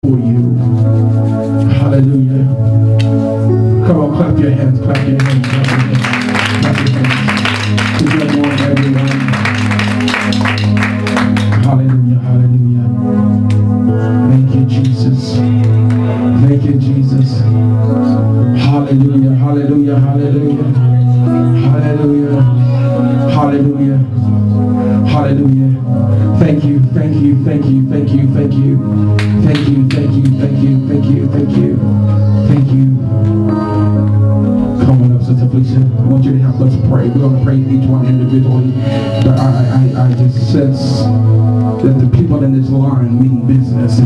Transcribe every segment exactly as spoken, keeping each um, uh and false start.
for you. Hallelujah. Come on, clap your hands, clap your hands, clap your hands, clap your hands. Good morning, everyone. Hallelujah, hallelujah. Thank you, Jesus. Thank you, Jesus. Hallelujah, hallelujah, hallelujah. Hallelujah. Hallelujah. Hallelujah. Thank you, thank you, thank you, thank you, thank you. Thank you, thank you, thank you, thank you, thank you. Thank you. Come on up, Sister Felicia. I want you to help us pray. We're going to pray each one individually. But I, I, I just sense that the people in this line mean business.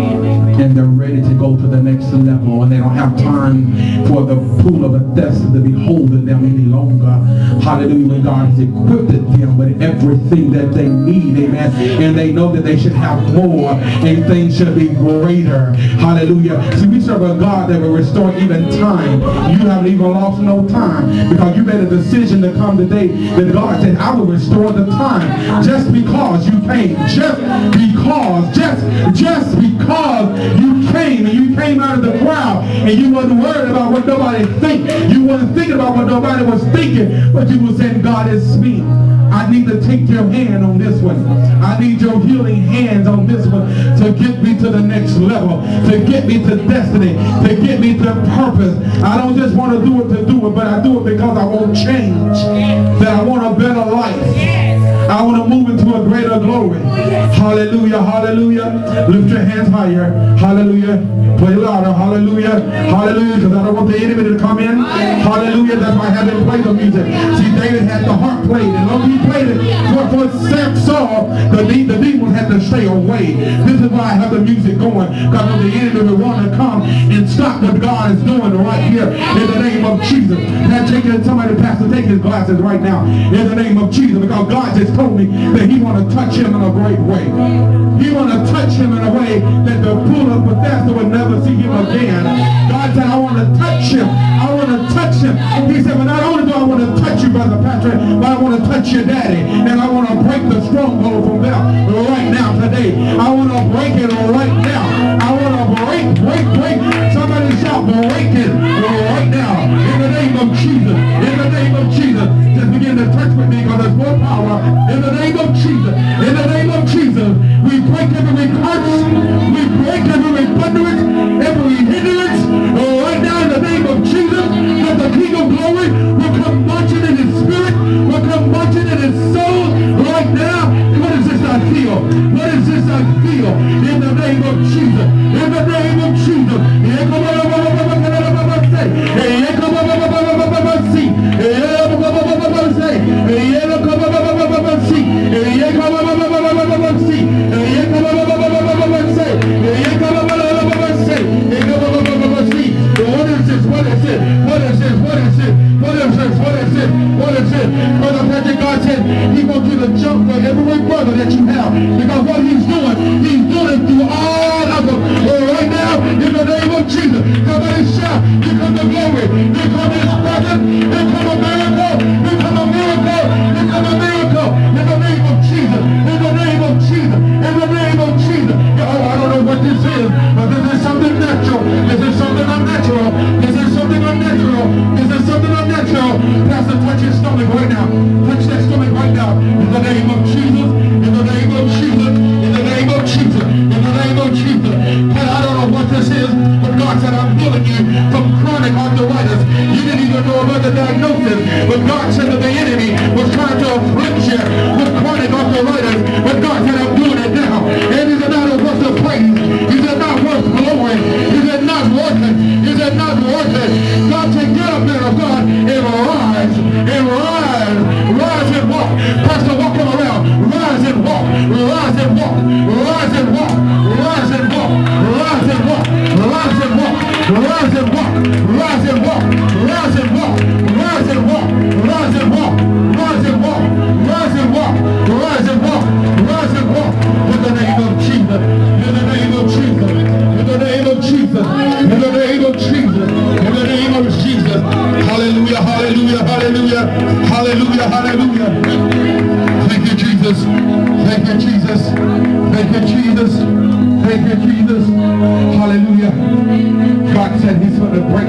And they're ready to go to the next level. And they don't have time for the pool of Bethesda to be holding them any longer. Hallelujah. When God has equipped them with everything that they need. Amen. And they know that they should have more. And things should be greater. Hallelujah. See, we serve a God that will restore even time. You haven't even lost no time. Because you made a decision to come today that God said, I will restore the time. Just because you came. Just because. Just, just because you came and you came out of the crowd and you wasn't worried about what nobody think. You wasn't thinking about what nobody was thinking, but you were saying, God, is me. I need to take your hand on this one. I need your healing hands on this one to get me to the next level, to get me to destiny, to get me to purpose. I don't just want to do it to do it, but I do it because I want change, that I want a better life. I want to move into a greater glory. Hallelujah, hallelujah. Lift your hands higher. Hallelujah. Play louder. Hallelujah. Hallelujah. Because I don't want the enemy to come in. Hallelujah. That's why I have them play the music. See, David had the harp played. And long he played it, for, for Sam Saul, the, the demons had to stay away. This is why I have the music going. Because when the enemy will want to come and stop what God is doing right here in the name of Jesus. Now, take it, somebody, Pastor, take his glasses right now in the name of Jesus. Because God just told me that he want to touch him in a great way. He want to touch him in a way that the pool of Bethesda would never see him again. God said, I want to touch him. I want to touch him. He said, but not only do I want to touch you, Brother Patrick, but I want to touch your daddy. And I want to break the stronghold from them right now today. I want to break it right now. I want to break, break, break. Somebody shout, break it right now. In the name of Jesus. In the name of Jesus. Just begin to touch with me because there's more power. In the name of Jesus. In the name of Jesus. We break every curse. We break every hindrance. Every hindrance. Right now in the name of Jesus. That the King of Glory will come marching in his spirit. Will come marching in his soul. Right now. What is this I feel? What is this I feel? In the name of Jesus. In the name of Jesus. What is this? What is it? What is this? What is it? What is this? What is it? What is it? Brother Patrick, God said he wants you to jump for every brother that you have. Because what he's doing, he's doing it through all of them. Right now, in the name of Jesus, somebody shout, here come the glory, here come his presence, here come a miracle, here come a miracle, here come a miracle, in the name of Jesus, in the name of Jesus, in the name of Jesus. Oh, I don't know what this is, but this is something natural, this is something unnatural, this is something unnatural, this is something unnatural. Pastor, touch his stomach right now, touch that stomach right now, in the name of Jesus, in the name of Jesus, in the name of Jesus, in the name of Jesus. And I don't know what this is, but God said, I'm healing you from chronic arthritis. You didn't even know about the diagnosis, but God said that the enemy was trying to afflict you with chronic arthritis, but God said, I'm doing it now. And is it not worth the praise? Is it not worth glory? Is it not worth it? Is it not worth it? God said, get up there, of God, and rise, and rise, rise and walk. Pastor, walk him around. Rise and walk, rise and walk, rise and walk, rise and walk, rise and walk, rise and walk, rise and walk, rise and walk, rise and walk, rise and walk, rise and walk, rise and walk, rise and walk, rise and walk, rise and walk, in the name of Jesus, in the name of Jesus, in the name of Jesus, in the name of Jesus, in the name of Jesus. Hallelujah, hallelujah, hallelujah, hallelujah, hallelujah. Thank you, Jesus. Thank you, Jesus. Thank you, Jesus. Thank you, Jesus.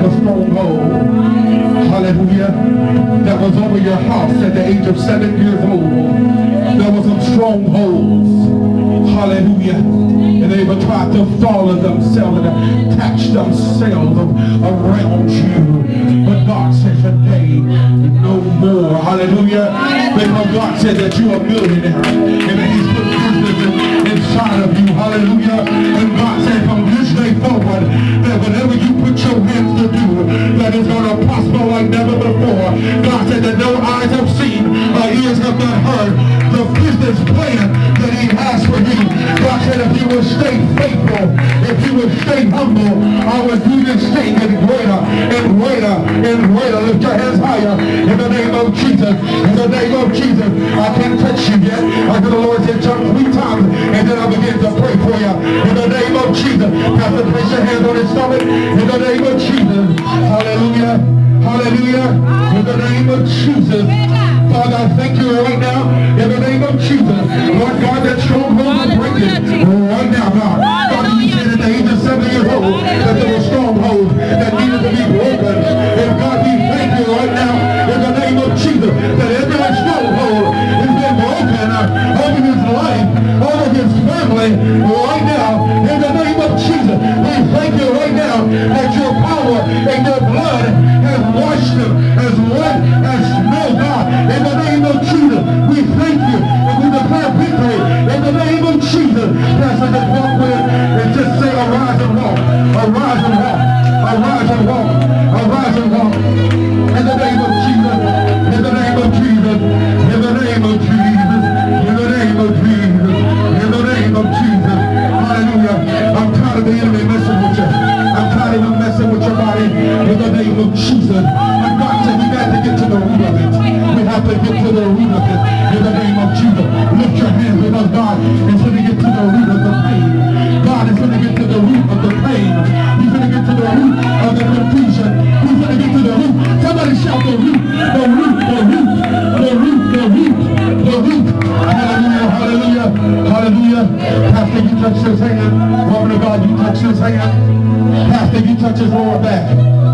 a stronghold, hallelujah, that was over your house at the age of seven years old. There were some strongholds, hallelujah, and they were trying to follow themselves and attach themselves around you. But God said today, no more, hallelujah, because God said that you're a millionaire and that he's put business inside of you, hallelujah. And God said from this day forward that whatever you put your hands to do, that is going to prosper like never before. God said that no eyes have seen, our ears have not heard the business plan that he has for you. God said if you will stay faithful, if you will stay humble, I will do this thing in greater and greater and greater. Lift your hands higher in the name of Jesus. In the name of Jesus. I can't touch you yet. I heard the Lord said jump three times and then I begin to pray for you. In the name of Jesus. Pastor, place your hands on his stomach. In the name of Jesus. Hallelujah. Hallelujah. In the name of Jesus. Father, I thank you right now. In the name of Jesus. Lord God, that stronghold is breaking right now, God. Father, you said at the age of seven years old that there were strongholds that needed to be broken. And God, we thank you right now in the name of Jesus that every stronghold has been broken over his life, over his family right now. In the name of Jesus, we thank you right now that your power and your blood has washed them as white as snow, God. In the name of Jesus, we thank you and we declare victory. In the name of Jesus, Pastor, just walk with and just say arise and walk, arise and walk, arise and walk, arise and walk. In the name of Jesus, in the name of Jesus, in the name of Jesus, in the name of Jesus, in the name of Jesus. Hallelujah. I'm tired of the enemy messing with you. I'm tired of him messing with your body. In the name of Jesus. And God said we got to get to the root of it. We have to get to the root of it. In the name of Jesus. Lift your hands because God is going to get to the root of the pain. God is going to get to the root of the pain. He's going to get to the root of the confusion. He's going to get to the root. Somebody shout the root. The root, the root, the root, the root, the root. Hallelujah, hallelujah, hallelujah. Pastor, you touch his hand. Woman of God, you touch his hand. Pastor, you touch his lower back.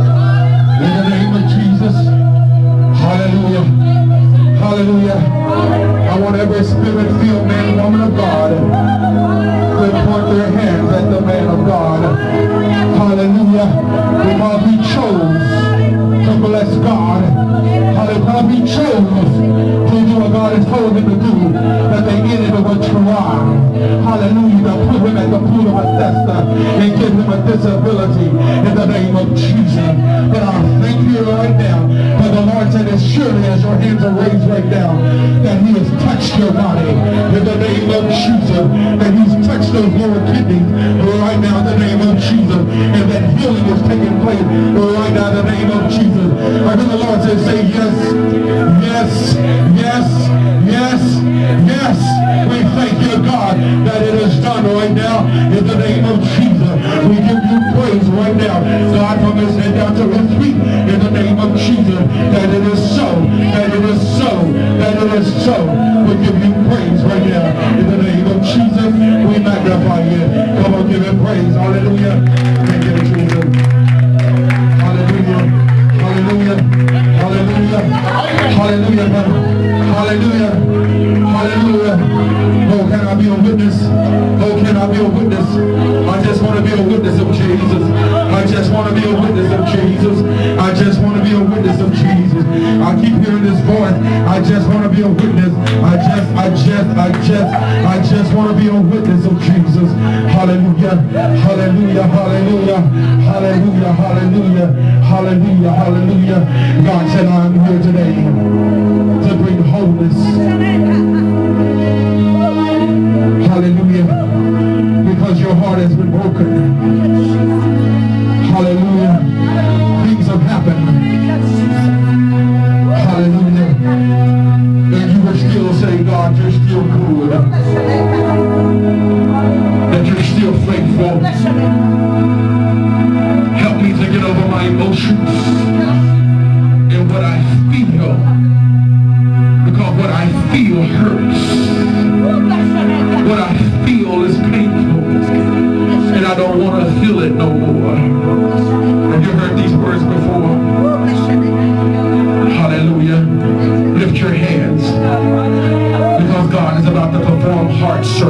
In the name of Jesus. Hallelujah. Hallelujah. I want every spirit-filled man, woman of God, to point their hands at the man of God. Hallelujah. Because he chose to bless God. Hallelujah. Because he chose to do what God has told him to do, that the enemy would try. Hallelujah. To put him at the pool of Bethesda and give him a disability in the name of Jesus. But I thank you right now. For the Lord said as surely as your hands are raised right now, that he has touched your body in the name of Jesus. That he's touched those lower kidneys right now in the name of Jesus. And that healing is taking place right now in the name of Jesus. I hear the Lord say, say yes, yes, yes, yes, yes. We thank you, God, that it is done right now in the name of Jesus. We give you praise right now, God, from his head down to his feet in the name of Jesus. That it is so, that it is so, that it is so. We give you praise right now in the name of Jesus. We magnify you. Come on, give him praise. Hallelujah. Thank you, Jesus. Hallelujah. Hallelujah. Hallelujah. Hallelujah. Hallelujah. Hallelujah. Oh, can I be a witness? Oh, can I be a witness? I just want to be a witness of Jesus. I just want to be a witness of Jesus. I just want to be a witness of Jesus. I keep hearing this voice. I just want to be a witness. I just, I just, I just, I just want to be a witness of Jesus. Hallelujah. Hallelujah. Hallelujah. Hallelujah. Hallelujah. Hallelujah. Hallelujah. God said, I'm here today to bring wholeness. Hallelujah. Because your heart has been broken. Hallelujah. Things have happened. Hallelujah. And you were still saying, God, you're still good. That you're still faithful. Help me to get over my emotions and what I feel. Because what I feel hurts. What I feel is painful. And I don't want to feel it no more. Have you heard these words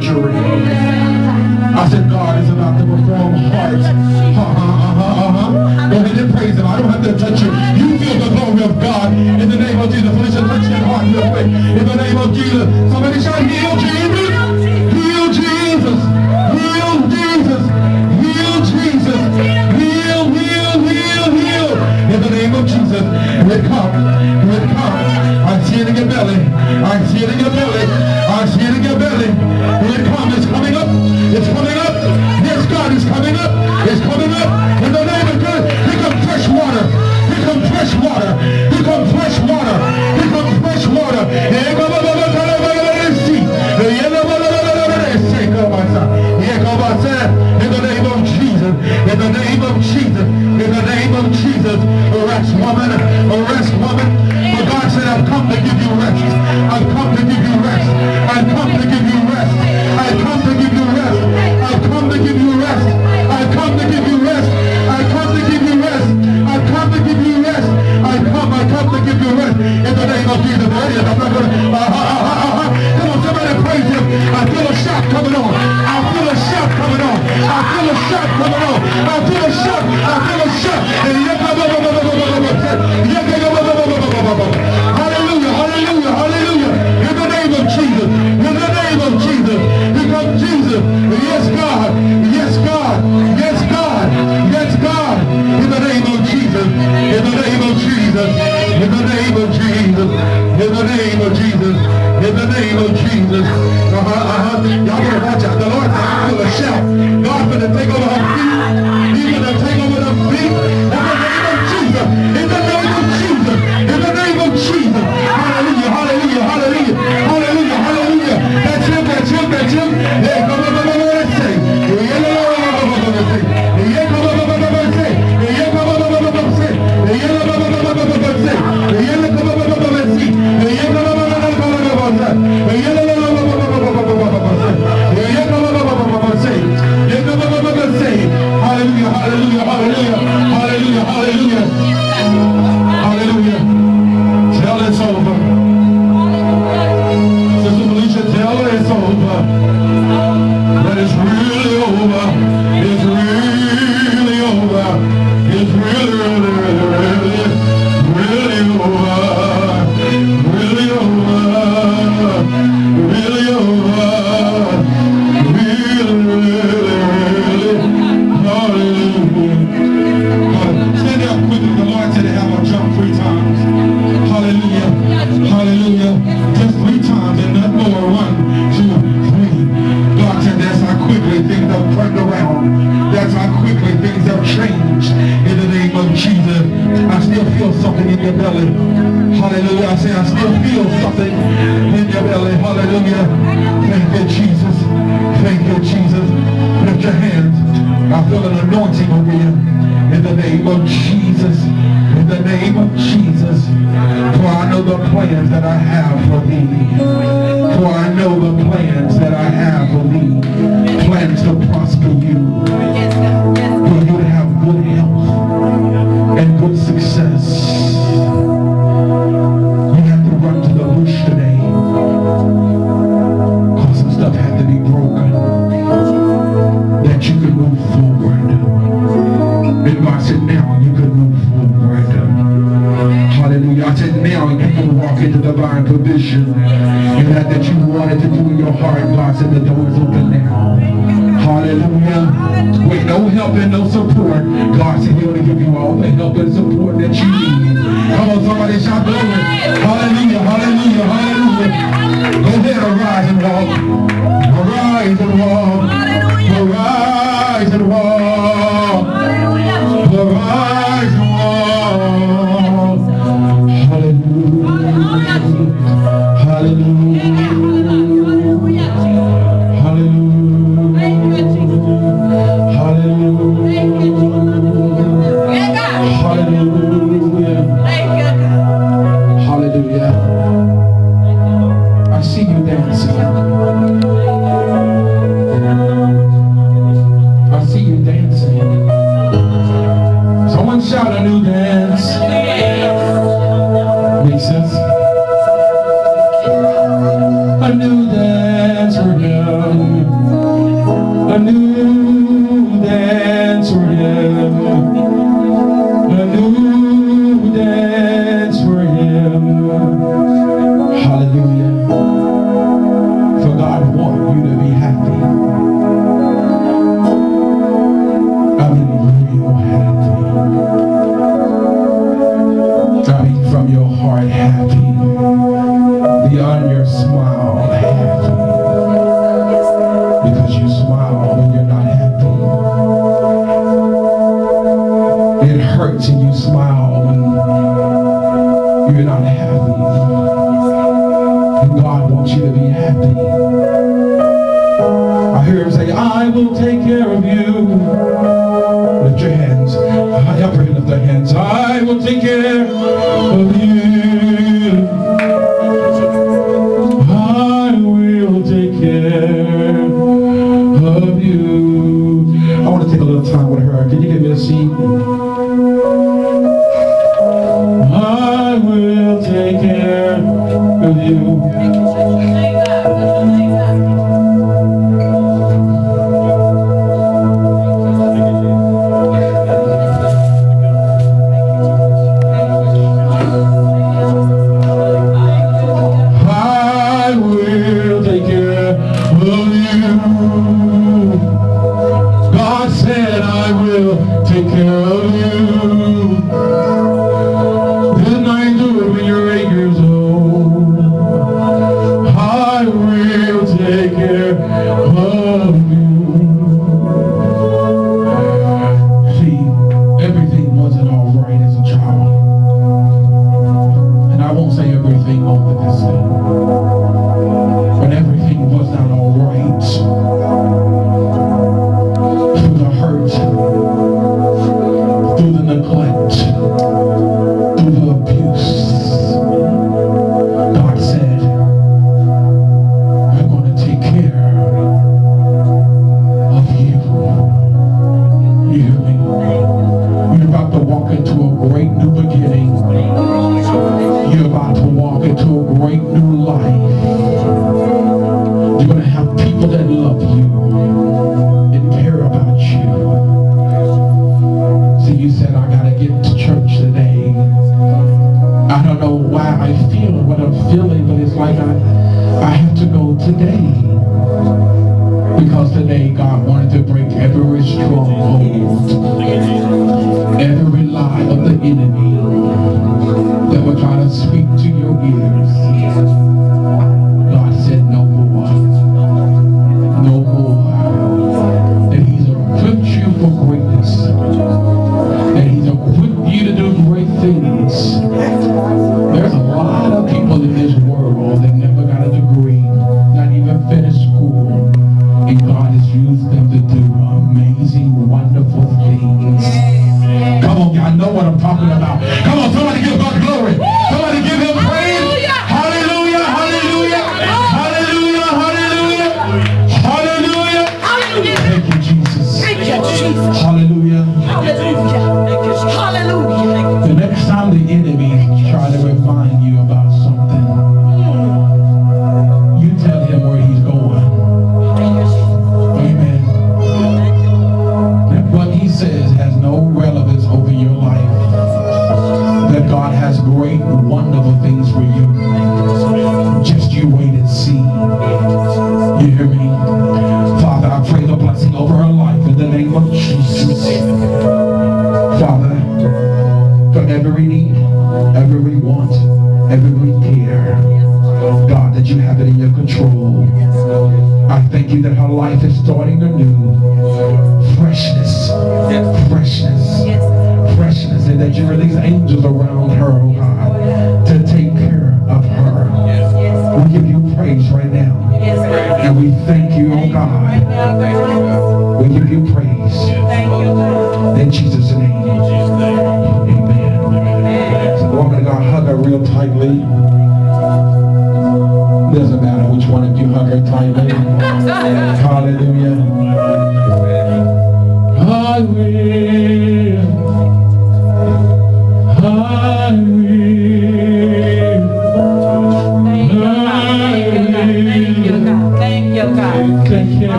surgery. I said, God is about to perform hearts. Uh-huh, uh-huh, uh-huh. Go ahead and praise him. I don't have to touch you. You feel the glory of God in the name of Jesus. Felicia, touch that heart real quick. In the name of Jesus. Somebody shout, heal Jesus. Heal Jesus. Heal Jesus. Heal Jesus. Heal, heal, heal, heal. In the name of Jesus. Here it comes. Here it comes. I see it in your belly. I see it in your belly. I see it in your belly. Here it comes. It's coming up. It's coming up. Yes, God is coming up. It's coming up. In the name of God. Here comes fresh water. Here comes fresh water. Here comes fresh water. Here comes fresh water. Here comes in the name of Jesus. In the name of Jesus. In the name of Jesus. Arrest woman. Arrest woman. For God said, I've come to give you rest. I've come to give you rest. I've come to give you rest. I've come to give you rest. I've come to give you rest. I've come to give you rest. I've come to give you rest. I've come to give you rest. I've come, I come to give you rest. In the name of Jesus. There it is. I'm not going to, uh, uh, uh, uh, uh. Come on, somebody praise him. I feel a shout coming on. I feel a shout coming on. I feel a shout coming on. I feel a shout. I feel a shout. Hallelujah, hallelujah, hallelujah. In the name of Jesus. In the name of Jesus. Here comes Jesus. Yes, God. Yes, God. Yes, God. Yes, God. In the name of Jesus. In the name of Jesus. In the name of Jesus. In the name of Jesus. In the name of Jesus. Uh-huh, uh-huh. Y'all better watch out. The Lord said, I feel a shout. God's going to take over her feet. He's going to take over the feet. In the name of Jesus. In the name of Jesus. In the name of Jesus. Hallelujah, hallelujah, hallelujah. Hallelujah, hallelujah. That's him, that's him, that's him. Hey, come on, come on, let's say. Hallelujah, hallelujah, hallelujah, hallelujah, hallelujah, hallelujah. Tell it's over. Sister Felicia, tell her it's over. That it's really over. It's really over. It's really, really, really, really, really over. Really over. Really over. Really, really, really. Hallelujah. Stand up quickly. The Lord said to have a jump three times. Hallelujah. Hallelujah. Just three times and not more. One, two, three. God said that's how quickly things have turned around. That's how quickly things have changed. In the name of Jesus. I still feel something in your belly. Hallelujah. I say I still feel something in your belly. Hallelujah. Thank you, Jesus. Thank you, Jesus. Lift your hands. I feel an anointing over you. In the name of Jesus. In the name of Jesus. For I know the plans that I have for thee. For I know the plans that I have for thee. Plans to prosper you. For you to have good health and good success. You have to run to the bush today. Because some stuff had to be broken. That you can move forward. And God said, now you can move forward. Hallelujah. I said, now you can walk into divine provision. And that that you wanted to do in your heart, God said, the door is open now. Hallelujah. With no help and no support, God said, he'll give you all the help and support that you need. Come on, somebody shout glory. Hallelujah, hallelujah, hallelujah. Go ahead, arise and walk. Arise and walk. Arise and walk. Arise and walk. Hallelujah. Hallelujah. Hallelujah. I see you dancing. I mean real happy. I mean from your heart happy. Beyond your smile happy. Because you smile when you're not happy. It hurts and you smile when you're not happy. And God wants you to be happy. I hear him say, I will take care of you. Lift your hands. I help her lift their hands. I will take care of you. I will take care of you. I want to take a little time with her. Can you give me a seat? I will take care of you.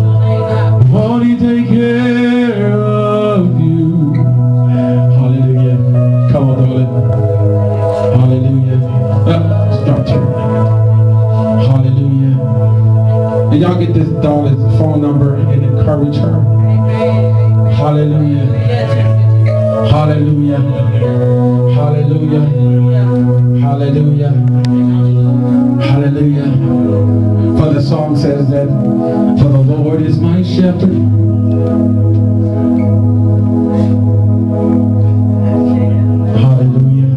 Hallelujah. Dolly's phone number and encourage her. Hallelujah. Hallelujah. Hallelujah. Hallelujah. Hallelujah. For the song says that, for the Lord is my shepherd. Hallelujah.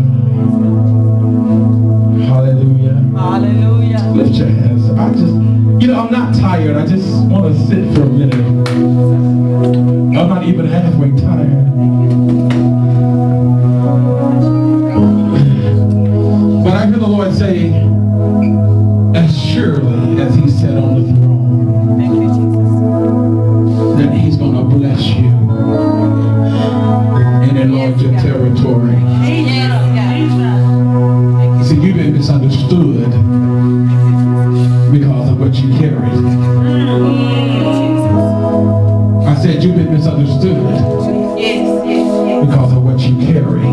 Hallelujah. Hallelujah. Lift your hands. I just, you know, I'm not tired. I just want to sit for a minute. I'm not even halfway tired. But I hear the Lord say, as surely as he sat on the throne, Thank you, Jesus. that he's going to bless you and enlarge your territory. Yes, God. See, you've been misunderstood because of what you carry. I said you've been misunderstood Yes, yes, yes. because of what you carry.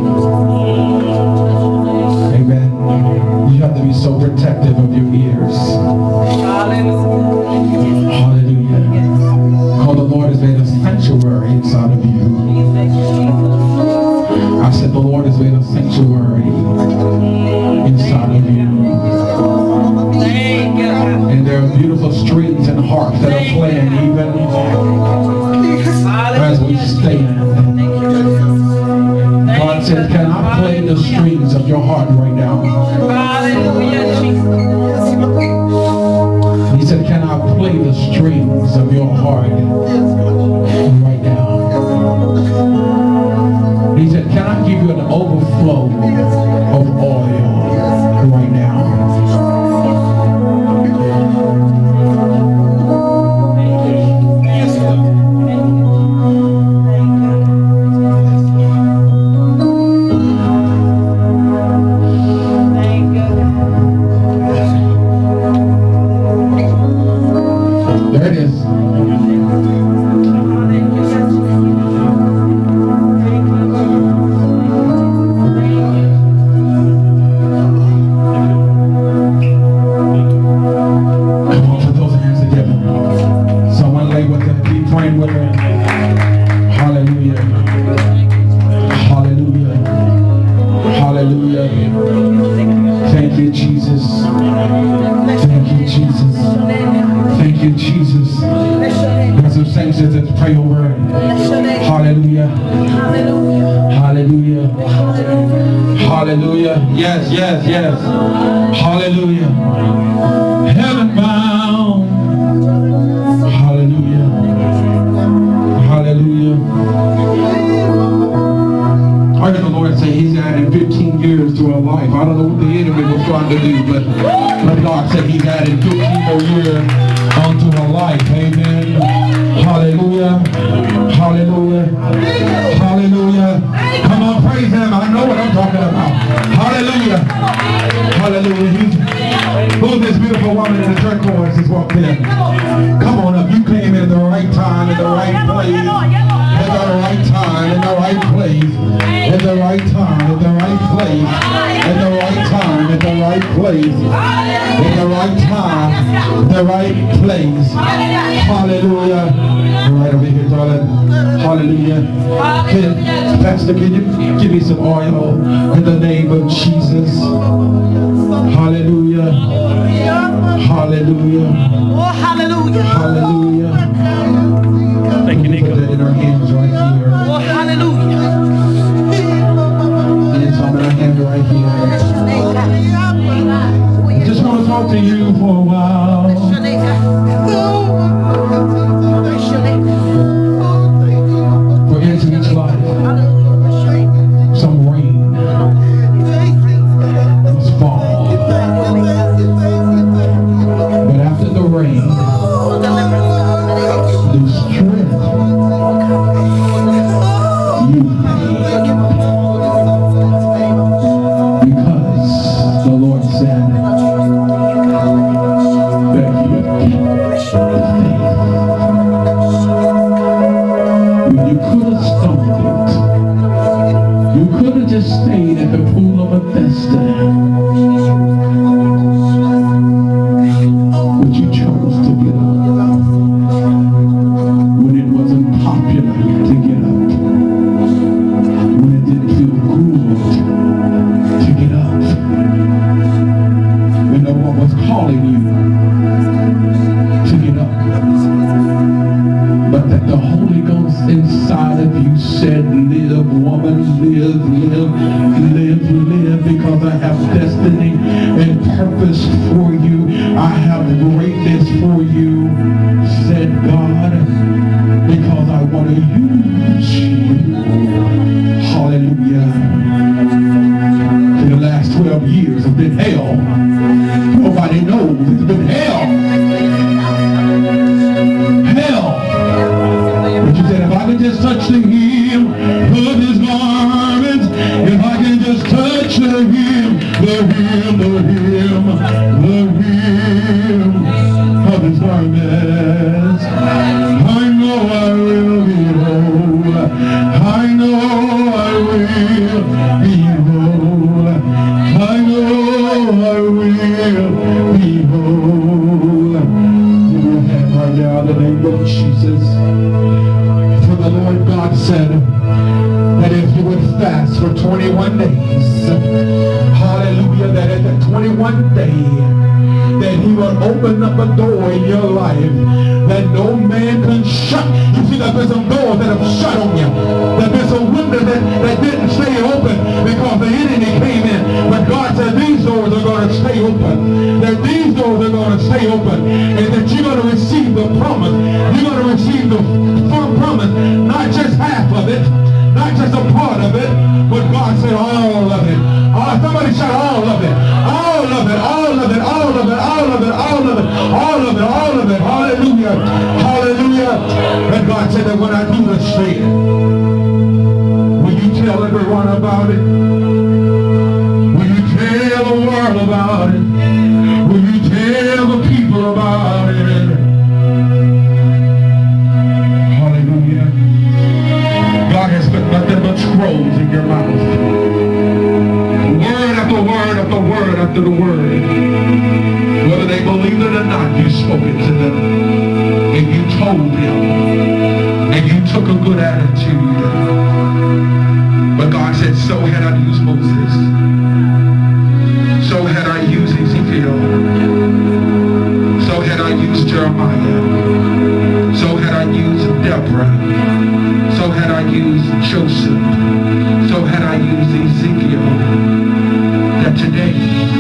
Amen. You have to be so protective of your ears. Hallelujah. Hallelujah. Because the Lord has made a sanctuary inside of you. I said the Lord has made a sanctuary inside of you. Thank you. And there are beautiful strings and harps that are playing even as we stand. God said, can I play the strings of your heart right now? Hallelujah, Jesus. He said, can I play the strings of your heart right now? He said, can I give you an overflow of oil right now? There it is. Come on, put those hands together. Someone lay with her. Keep praying with her. Hallelujah. Hallelujah. Hallelujah. Thank you, Jesus. Thank you, Jesus. Thank you, Jesus. There's some saints that just pray over it. Hallelujah. Hallelujah. Hallelujah. Yes, yes, yes. Hallelujah. Heaven bound. Hallelujah. Hallelujah. I heard the Lord say he's added fifteen years to our life. I don't know what the enemy was trying to do, but, but God said he's added fifteen more years onto our life. Amen. Hallelujah. Hallelujah. Hallelujah. Come on, praise him. I know what I'm talking about. Hallelujah. Hallelujah. He's, who's this beautiful woman in the turquoise has walked in? Come on up. You came in the right time, in the right place. In the right time, in the right place. In the right time, in the right place. In the right time, in the right place. In the right time, the right place. Hallelujah. Right over here, darling. Hallelujah. Can, Pastor, can you give me some oil in the name of Jesus? Hallelujah. Hallelujah. Oh, hallelujah. Hallelujah. Thank you, Put Nico. that in our hands right here. Oh, hallelujah. And it's on our hand right here. I just want to talk to you for a while. For into each life, some rain must fall. But after the rain, the strength you need. Because the Lord said that he would keep the faith. When you could have stumbled, you could have just stayed at the pool of Bethesda. But you chose to get up. good to get up when no one was calling you to get up. But that the Holy Ghost inside of you said, live, woman, live, live, live, live, because I have destiny and purpose for you. I have greatness for you, said God, because I want to use you. Hallelujah. For the last twelve years have been hell. Nobody knows. It's been hell. Hell. But you said, if I can just touch the hem of his garments, if I can just touch the hem, the hem, the hem, the hem of his garments, I know I will be whole. I know I will be whole. I know I will be whole. You will have right now in the name of Jesus. For the Lord God said that if you would fast for twenty-one days, hallelujah, that at the twenty-one day, that he will open up a door in your life that no man can shut. You see, there's been some doors that have shut on you. There's been some windows that, that didn't stay open because the enemy came in. But God said these doors are going to stay open. That these doors are going to stay open. And that you're going to receive the promise. You're going to receive the firm promise. Not just half of it. Not just a part of it. But God said all of it. Oh, somebody shout all of it. All of it. All of it. All of it. All of it. All of it. All of it. All of it. Hallelujah. Hallelujah. And God said that when I do this thing, will you tell everyone about it? Will you tell the world about it? Will you tell the people about it? Hallelujah. God has put nothing but scrolls in your mouth. Word after word after word after the word. Whether they believe it or not, you spoke it to them. And you told them. And you took a good attitude. But God said, so had I used Moses. So had I used Ezekiel. So had I used Jeremiah. So had I used Deborah. So had I used Joseph. So had I used Ezekiel. That today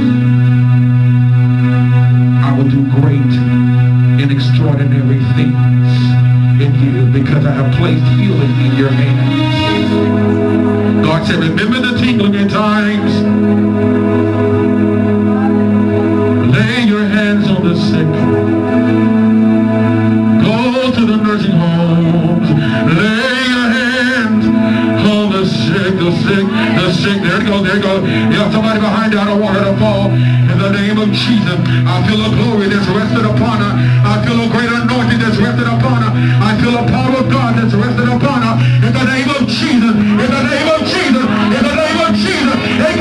I will do great and extraordinary things in you because I have placed healing in your hands. God said, remember the tingling at times. Lay your hands on the sick. Go to the nursing homes. Lay your hands on the sick, the sick, the sick. There it goes, there it goes. You have somebody behind you. I don't want her to fall. In the name of Jesus, I feel a glory that's rested upon her. I feel a great anointing that's rested upon her. I feel a power of God that's rested upon her. In the name of Jesus, in the name of Jesus, in the name of Jesus.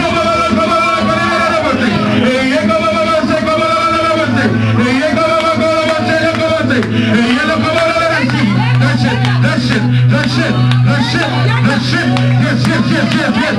That's it, that's it, that's it, that's it, that's it. Yes, yes, yes, yes, yes.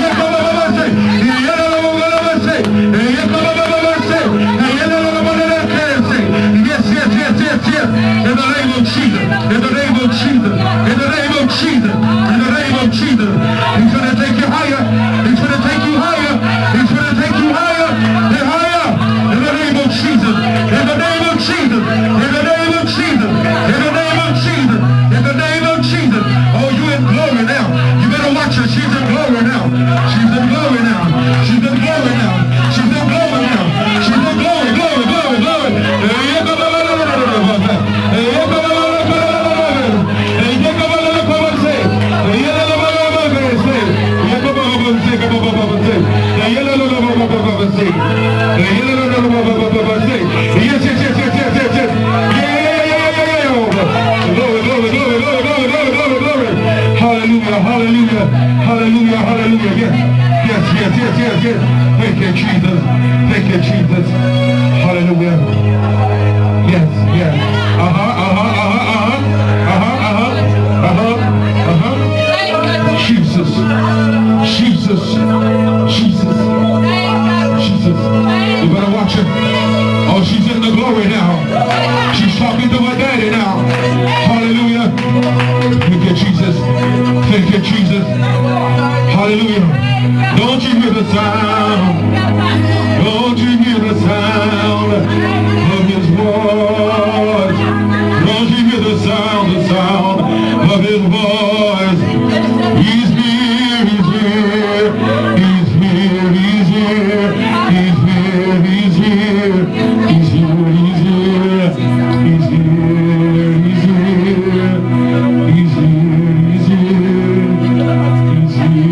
Yes, yes, yes, yes, yes. In the name of Jesus, in the name of Jesus, in the name of Jesus, in the name of Jesus. He's going to take you higher. He's going to take you higher. He's going to take you higher and higher. In the name of Jesus, in the name of Jesus, in the name of Jesus, in the name of Jesus, in the name of Jesus. Oh, you in glory now. You better watch her. She's in glory now. She's in glory now. She's in glory now. She's in glory now. She's in glory, glory, glory, glory. Yes, yes, yes, yes, yes, yes, yes. Yeah. Glory, glory, glory, glory, glory, glory, glory, glory. Hallelujah, hallelujah, hallelujah, hallelujah. Yes, yes, yes, yes, yes, yes. Thank you, Jesus. Thank you, Jesus. Hallelujah. Yes, yes. Uh-huh, uh-huh, uh-huh, uh-huh, uh-huh, uh-huh, uh-huh, uh-huh. Jesus, Jesus, Hallelujah. Don't you hear the sound? Don't you hear the sound of his voice? Don't you hear the sound, the sound of his voice? He's here, he's here, he's here, he's here, he's here, he's here, he's here, he's here, he's here, he's here, he's here, he's here,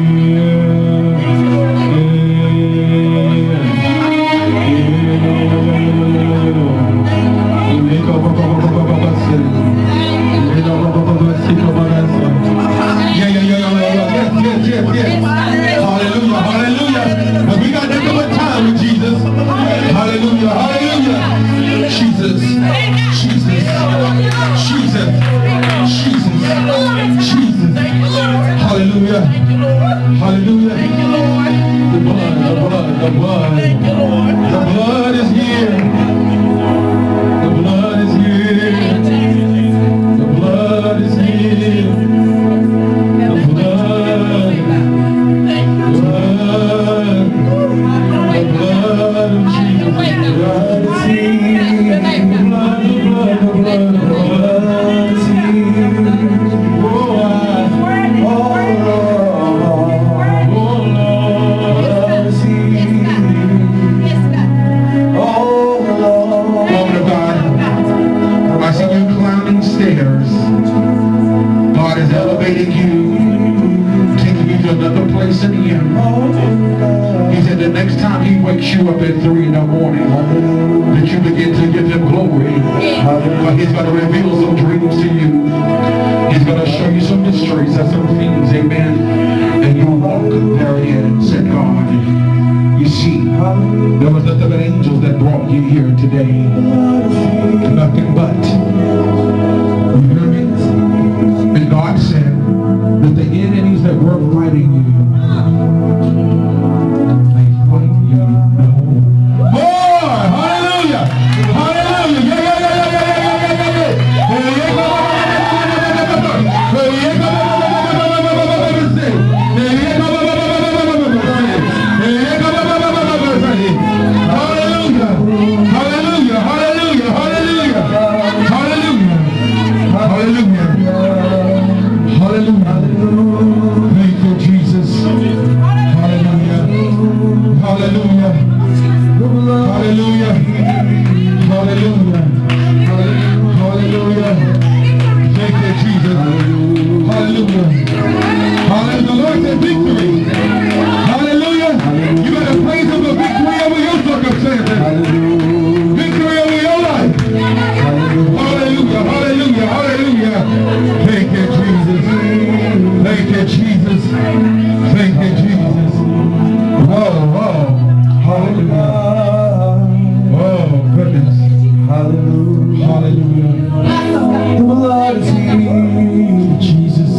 yeah, yeah, yeah, yeah, yes, yes, yes, yes. Hallelujah, hallelujah. But we got nothing but time with Jesus. Hallelujah, hallelujah. Jesus, Jesus, Jesus, Jesus, Jesus. Hallelujah, hallelujah. The blood, the blood, the blood. The blood is here. The blood is here. The blood is here. The blood. Blood. The blood of Jesus. The blood is here. The blood, the blood, the blood, the blood is here. Oh, I, oh, Lord. Oh, Lord is here. Oh, Lord. Woman of God, I see you climbing stairs. God is elevating you, taking you to another place in Him. He said the next time He wakes you up at three in the morning, that you begin to give Him glory. But He's going to reveal some dreams to you. He's going to show you some mysteries and some things, amen. And you walk therein and said, God, you see, there was nothing but angels that brought you here today. Nothing but. You hear me? And God said that the enemies that were fighting you, they fight you no more. Hallelujah! Hallelujah! Yeah, yeah, yeah, yeah, yeah, yeah, yeah, Hallelujah! Hallelujah! Hallelujah! Hallelujah! Hallelujah! Hallelujah! Hallelujah! Thank you, Jesus. Hallelujah! Hallelujah! Hallelujah! Hallelujah! Hallelujah! Thank you, Jesus. Hallelujah! Hallelujah! The Lord said victory. Hallelujah! You better praise Him for victory over your circumstances. Victory over your life. Hallelujah! Hallelujah! Hallelujah! Thank you, Jesus. Thank you, Jesus. Thank you, Jesus. Oh, oh. Hallelujah. Oh, goodness. Hallelujah. Hallelujah. The blood is here. Jesus.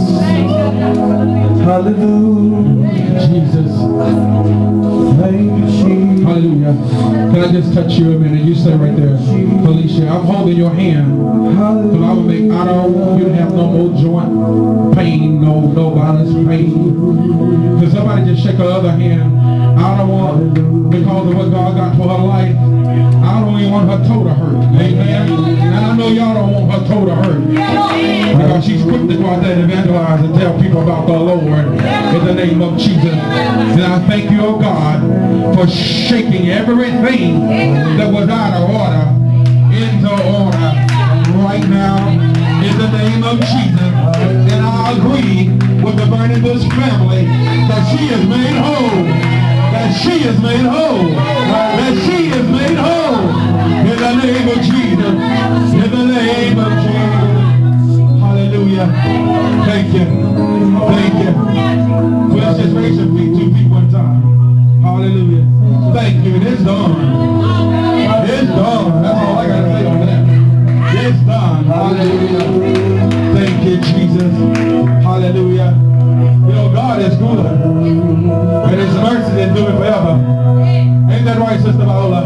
Hallelujah. Jesus. Thank you, Jesus. Hallelujah. Can I just touch you a minute? You stay right there. Felicia, I'm holding your hand. Because I will make, I don't want you to have no more joint pain, no, no violence pain. Because somebody just shake her other hand. I don't want, because of what God got for her life, I don't even want her toe to hurt. Amen. And I know y'all don't want her toe to hurt. Because she's quick to go out there and evangelize and tell people about the Lord in the name of Jesus. And I thank you, oh God, for shaking everything that was out of order into order right now in the name of Jesus. And I agree with the Burning Bush family that she is made whole. That she is made whole. That she is made whole. In the name of Jesus. In the name of Jesus. Hallelujah. Thank you. Thank you. Well, let's just raise your feet, two feet one time. Hallelujah. Thank you. It's done. It's done. That's all I got to say on that. It's done. Hallelujah. Thank you, Jesus. Hallelujah. You know, God is good. And His mercy is doing forever. Ain't that right, Sister Viola?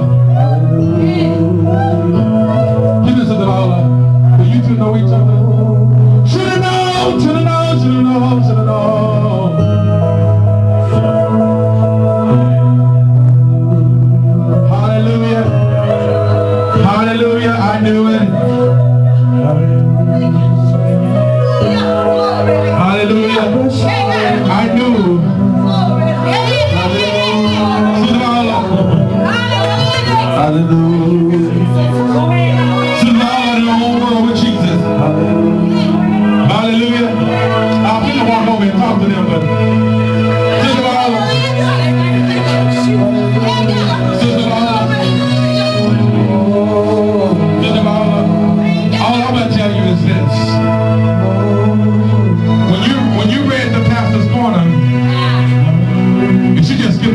Give me Sister Viola. For you two know each other. Should have known, should have known, should have known, should have known.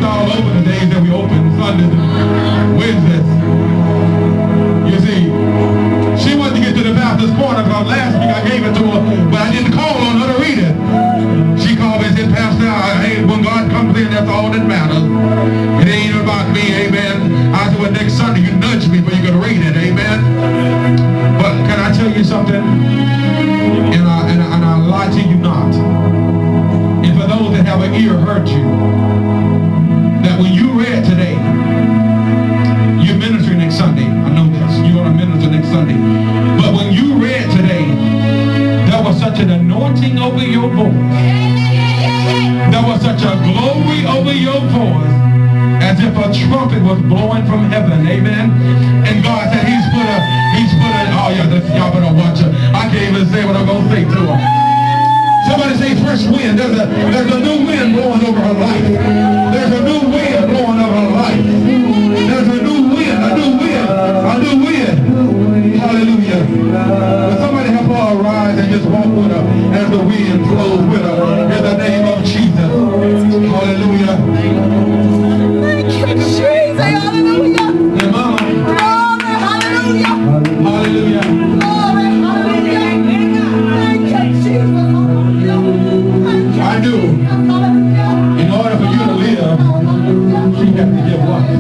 was all over the days that we opened Sundays and Wednesdays. You see, she wanted to get to the Baptist corner because last week I gave it to her, but I didn't call on her to read it. She called me and said, Pastor, hey, when God comes in, that's all that matters. It ain't about me, amen. I said, well, next Sunday you nudge me, but you can read it, amen. But can I tell you something? And I, and I, and I lie to you not. And for those that have an ear, heard you, that when you read today, you're ministering next Sunday. I know this. You're going to minister next Sunday. But when you read today, there was such an anointing over your voice. There was such a glory over your voice, as if a trumpet was blowing from heaven. Amen. And God said he's put a, he's put a, oh yeah, this, y'all better watch it. I can't even say what I'm going to say to her. Somebody say fresh wind. There's a, there's a new wind blowing over her life. There's a new wind blowing over her life. There's a new wind, a new wind, a new wind. Hallelujah. But somebody help her arise and just walk with her as the wind flows with her. In the name of Jesus. Hallelujah. Thank you, Jesus. Hallelujah. And mama. Glory, hallelujah. Hallelujah. Glory, hallelujah. Thank you, Jesus. Hallelujah. Thank you, I do. Jesus. Hallelujah. In order for you to live, you have to give life.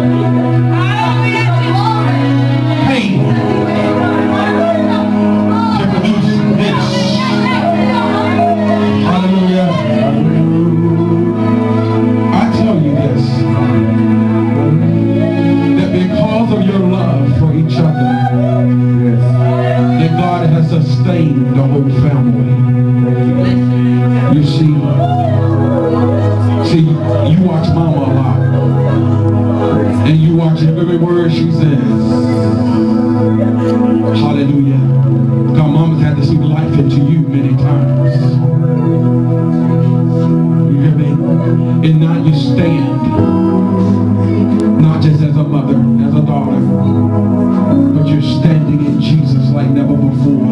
Pain to produce this. Hallelujah. I tell you this, that because of your love for each other, that God has sustained the whole family. You see, see, you watch Mama a lot, and you watch every word she says. Hallelujah. God, Mama's had to speak life into you many times. You hear me? And now you stand, not just as a mother, as a daughter, but you're standing in Jesus like never before.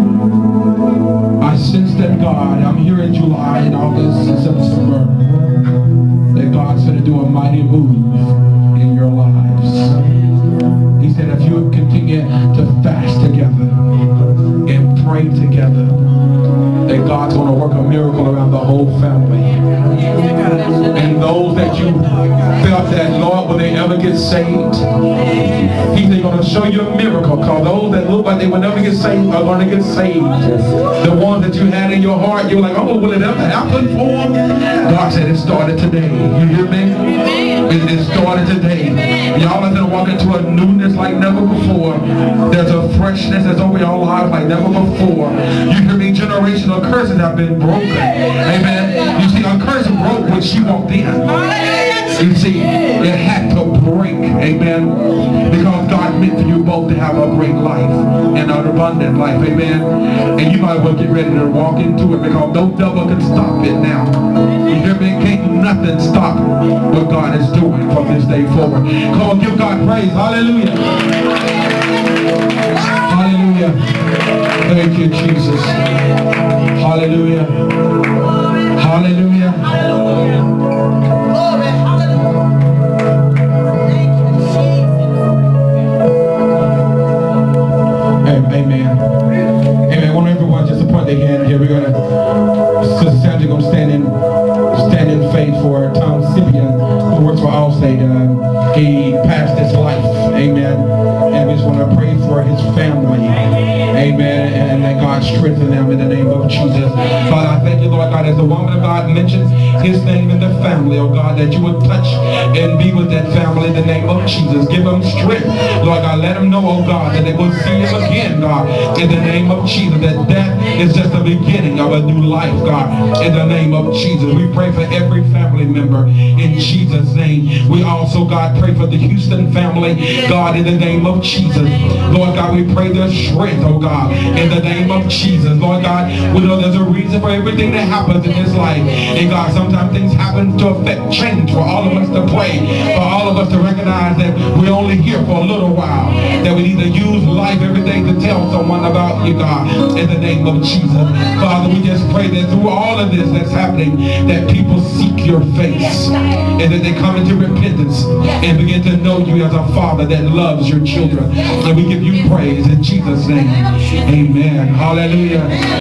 I sense that God, I'm here in July and August and September, that God's going to do a mighty move in your lives. He said if you continue to fast together and pray together, that God's going to work a miracle around the whole family. And those that you felt that, Lord, will they ever get saved? He's going to show you a miracle, because those that look like they will never get saved are going to get saved. The ones that you had in your heart, you were like, oh, will it ever happen for them? God said it started today. You hear me? It, it started today. Y'all are going to walk into a newness like never before. There's a freshness that's over your lives like never before. You hear me? Generational curses have been broken. Amen. You see, a curse broke when she walked in. You see, it had to break. Amen. Because God meant for you both to have a great life and an abundant life. Amen. And you might well get ready to walk into it, because no devil can stop it now. You hear me? Can't nothing stop what God is doing from this day forward. Come on, give God praise. Hallelujah. Hallelujah. Thank you, Jesus. Hallelujah. Hallelujah. Glory, hallelujah. Thank you, Jesus. Amen. Amen. I want everyone just to point their hand here. We're going to, Sister Sandra going to stand in, stand in faith for Tom Scipion, who works for Allstate. Uh, he passed his life. Amen. And we just want to pray for his family. Amen. And that God strengthen them in the name of Jesus. Father, I thank you, Lord God, as the woman of God mentioned his name in the family, oh God, that you would touch and be with that family in the name of Jesus. Give them strength. Lord God, let them know, oh God, that they will see him again, God, in the name of Jesus. That death is just the beginning of a new life, God, in the name of Jesus. We pray for every family member in Jesus' name. We also, God, pray for the Houston family, God, in the name of Jesus. Lord God, we pray their strength, oh God, in the name of Jesus. Lord God, we know there's a reason for everything that happens in this life. And God, sometimes things happen to affect change for all of us to pray, for all of us to recognize that we're only here for a little while, that we need to use life every day to tell someone about you, God, in the name of Jesus. Father, we just pray that through all of this that's happening, that people seek your face, and that they come into repentance and begin to know you as a Father that loves your children. And we give you praise in Jesus' name. Amen. Hallelujah.